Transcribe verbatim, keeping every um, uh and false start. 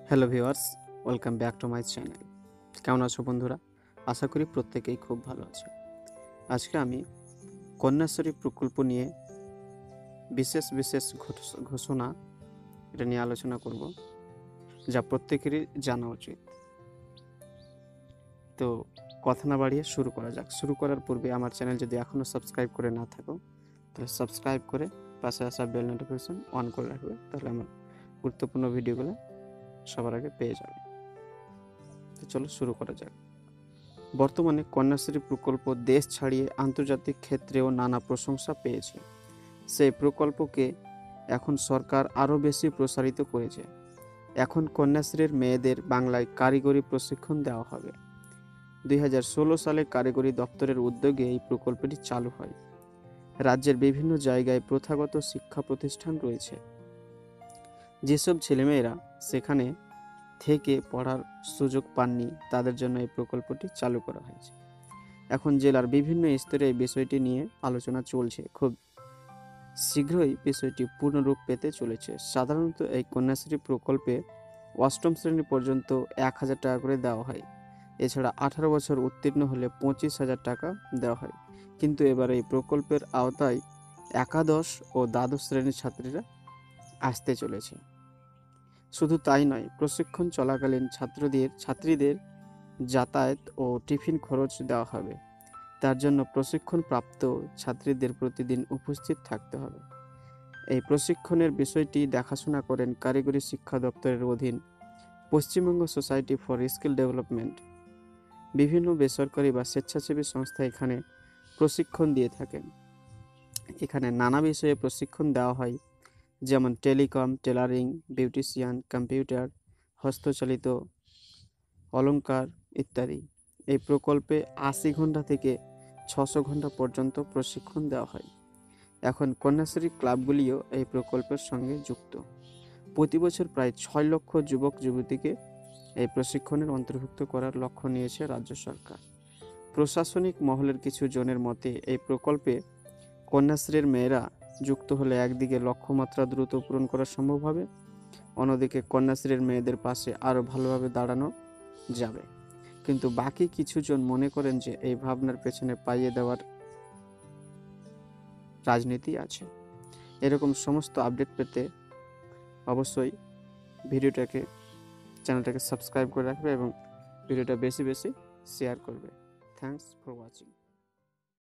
Hello viewers, welcome back to my channel. কেমন আছো বন্ধুরা? আশা করি প্রত্যেকেই খুব ভালো আছে। আজকে আমি কন্যাশ্রী প্রকল্প নিয়ে বিশেষ বিশেষ ঘোষ- ঘোষণা এটা নিয়ে আলোচনা করব, যা প্রত্যেকেরই জানা উচিত। তো কথা না বাড়িয়ে শুরু করা যাক। শুরু করার পূর্বে আমার চ্যানেল যদি এখনও সাবস্ক্রাইব করে না থাকো, তাহলে সাবস্ক্রাইব করে পাশে আসা বেল নোটিফিকেশন অন করে রাখবে, তাহলে আমার গুরুত্বপূর্ণ ভিডিওগুলো সবার আগে পেয়ে যাবে। তো চলো শুরু করা যাক। বর্তমানে কন্যাশ্রী প্রকল্প দেশ ছাড়িয়ে আন্তর্জাতিক ক্ষেত্রেও নানা প্রশংসা পেয়েছে। সেই প্রকল্পকে এখন সরকার আরও বেশি প্রসারিত করেছে। এখন কন্যাশ্রীর মেয়েদের বাংলায় কারিগরি প্রশিক্ষণ দেওয়া হবে। দুই হাজার ষোলো সালে কারিগরি দপ্তরের উদ্যোগে এই প্রকল্পটি চালু হয়। রাজ্যের বিভিন্ন জায়গায় প্রথাগত শিক্ষা প্রতিষ্ঠান রয়েছে। যেসব ছেলেমেয়েরা সেখানে থেকে পড়ার সুযোগ পাননি, তাদের জন্য এই প্রকল্পটি চালু করা হয়েছে। এখন জেলার বিভিন্ন স্তরে এই বিষয়টি নিয়ে আলোচনা চলছে। খুব শীঘ্রই বিষয়টি পূর্ণরূপ পেতে চলেছে। সাধারণত এই কন্যাশ্রী প্রকল্পে অষ্টম শ্রেণী পর্যন্ত এক হাজার টাকা করে দেওয়া হয়। এছাড়া আঠারো বছর উত্তীর্ণ হলে পঁচিশ হাজার টাকা দেওয়া হয়। কিন্তু এবার এই প্রকল্পের আওতায় একাদশ ও দ্বাদশ শ্রেণীর ছাত্রীরা আসতে চলেছে। শুধু তাই নয়, প্রশিক্ষণ চলাকালীন ছাত্রদের ছাত্রীদের যাতায়াত ও টিফিন খরচ দেওয়া হবে। তার জন্য প্রশিক্ষণপ্রাপ্ত ছাত্রীদের প্রতিদিন উপস্থিত থাকতে হবে। এই প্রশিক্ষণের বিষয়টি দেখাশোনা করেন কারিগরি শিক্ষা দপ্তরের অধীন Paschimbanga society for skill development. বিভিন্ন বেসরকারি বা স্বেচ্ছাসেবী সংস্থা এখানে প্রশিক্ষণ দিয়ে থাকেন। এখানে নানা বিষয়ে প্রশিক্ষণ দেওয়া হয়, যেমন টেলিকম, টেলারিং, বিউটিশিয়ান, কম্পিউটার, হস্তচালিত অলংকার ইত্যাদি। এই প্রকল্পে আশি ঘন্টা থেকে ছশো ঘন্টা পর্যন্ত প্রশিক্ষণ দেওয়া হয়। এখন কন্যাশ্রী ক্লাবগুলিও এই প্রকল্পের সঙ্গে যুক্ত। প্রতি বছর প্রায় ছয় লক্ষ যুবক যুবতীকে এই প্রশিক্ষণের অন্তর্ভুক্ত করার লক্ষ্য নিয়েছে রাজ্য সরকার। প্রশাসনিক মহলের কিছু জনের মতে, এই প্রকল্পে কন্যাশ্রীর মেয়েরা যুক্ত হলে একদিকে লক্ষ্যমাত্রা দ্রুত পূরণ করা সম্ভব হবে, অন্যদিকে কন্যাশ্রীর মেয়েদের পাশে আরও ভালোভাবে দাঁড়ানো যাবে। কিন্তু বাকি কিছুজন মনে করেন যে এই ভাবনার পেছনে পাইয়ে দেওয়ার রাজনীতি আছে। এরকম সমস্ত আপডেট পেতে অবশ্যই ভিডিওটাকে চ্যানেলটাকে সাবস্ক্রাইব করে রাখবে এবং ভিডিওটা বেশি বেশি শেয়ার করবে। Thanks for watching.